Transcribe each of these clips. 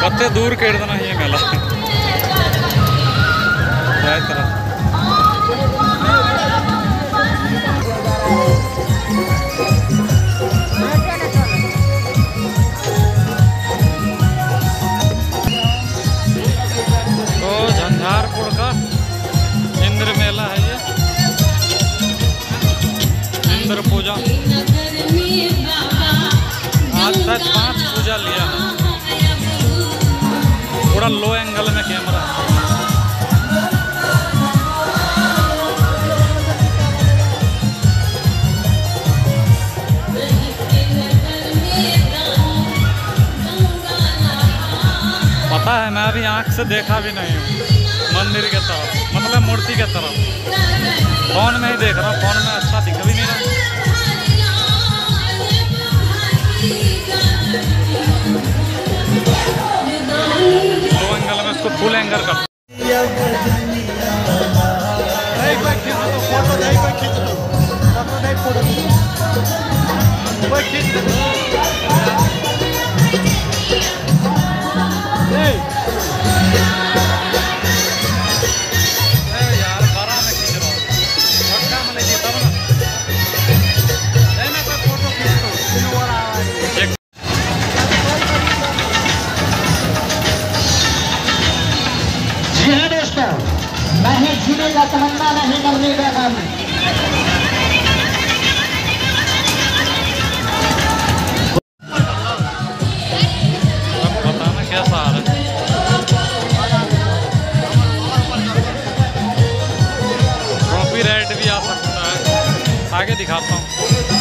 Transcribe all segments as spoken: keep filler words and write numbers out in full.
कत्ते दूर केड़ देना ये मेला तरह तो झंझारपुर का इंद्र मेला है ये, इंद्र पूजा। आज तक पांच पूजा लिया है, पूरा लो एंगल में कैमरा है। पता है मैं अभी आंख से देखा भी नहीं हूँ मंदिर के तरफ, मतलब मूर्ति के तरफ। फोन में ही देख रहा हूँ, फोन में अच्छा दिख भी नहीं रहा। दो एंगल में इसको फुल एंगल कर। नहीं जीने का तमन्ना, नहीं मरने का नाम। बताना कैसा आ रहा है। कॉपीराइट भी आ सकता है, आगे दिखाता हूँ।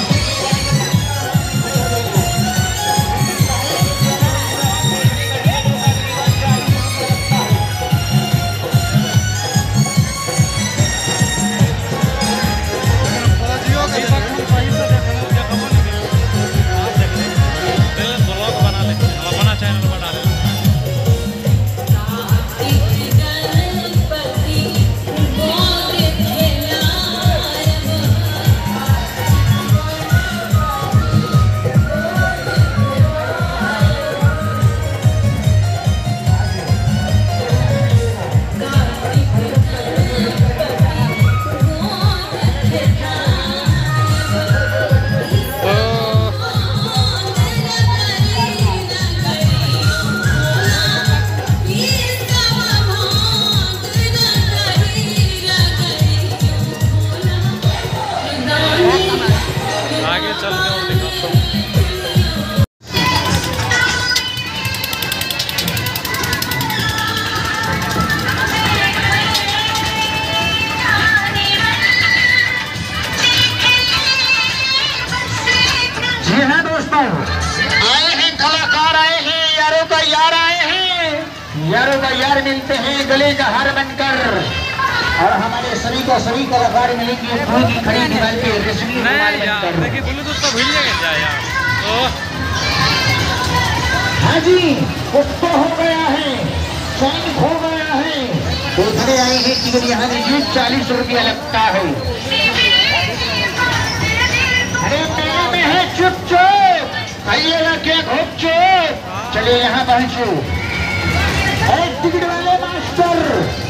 आगे चल के और दिखाता हूँ। जी हाँ दोस्तों, आए हैं कलाकार, आए हैं यारों का यार, आए हैं यारों का यार मिलते हैं गले का हार बनकर। और हमारे सभी को सभी कलाकार मिलेंगे फूल की खड़ी दीवार पे रेशमी रुमाल बनकर। देखिए ब्लूटूथ तो भूल गया यार। हाँ जी, कुछ तो हो गया है, चैन खो गया है। तो खड़े आए हैं टिकट यहाँ लीजिए, चालीस रुपया लगता है। अरे मेले में है चुप चुप, आइएगा क्या घोप चुप। चलिए यहाँ पहुँचो। अरे टिकट वाले मास्टर,